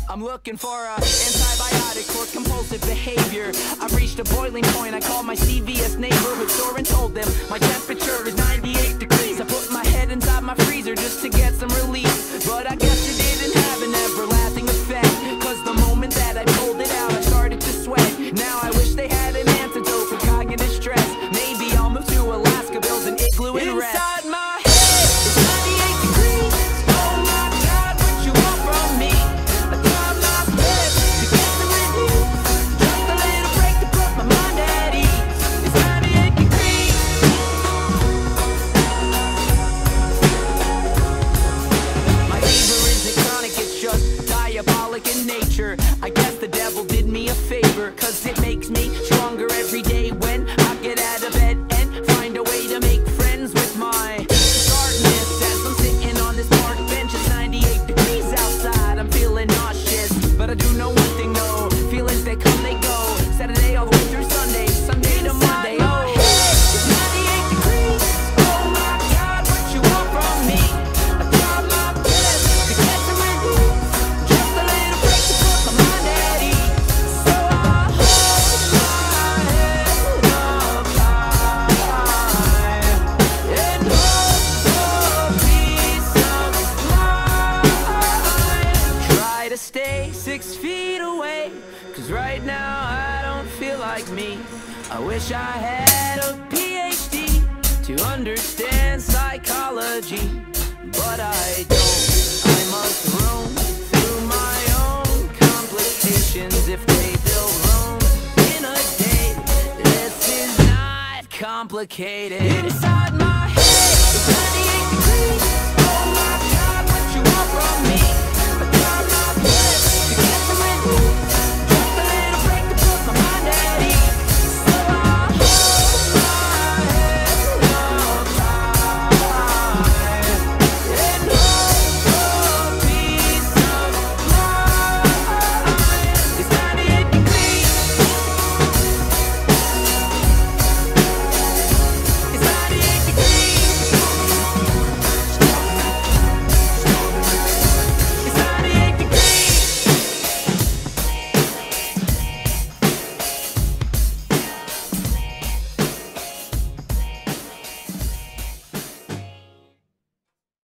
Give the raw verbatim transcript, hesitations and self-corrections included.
I'm looking for a antibiotic for compulsive behavior. I've reached a boiling point. I called my C V S neighborhood store and told them my temperature is ninety-eight degrees. I put my head inside my freezer just to get some relief, but I guess it didn't have an everlasting effect, cause the moment that I pulled it out I started to sweat. Now I wish they had an antidote for cognitive stress. Maybe I'll move to Alaska, build an igloo and rest. Inside my head it's ninety-eight degrees. Oh my God, what you want from me? I tried my best to get some relief, just a little break to put my mind at ease. It's ninety-eight degrees. My fever isn't chronic, it's just diabolic in nature. I guess the devil did me a favor, cause it makes me stronger every day when I get out of bed and find a way to make friends with my darkness. As I'm sitting on this park bench, it's ninety-eight degrees outside. I'm feeling nauseous, but I do know one thing, no. Feelings, they come, they go. Saturday all the way through Sunday, Sunday to Monday. Oh, it's ninety-eight degrees. Oh my God, what you want from me? I tried my best to get some relief, just a little break to put my mind at ease. So I hold my head up high and hope for peace of mind. Try to stay six feet away, cause right now I don't feel like me. I wish I had a P H D to understand psychology, but I don't. I must roam through my own complications. If they build Rome in a day, this is not complicated. Inside my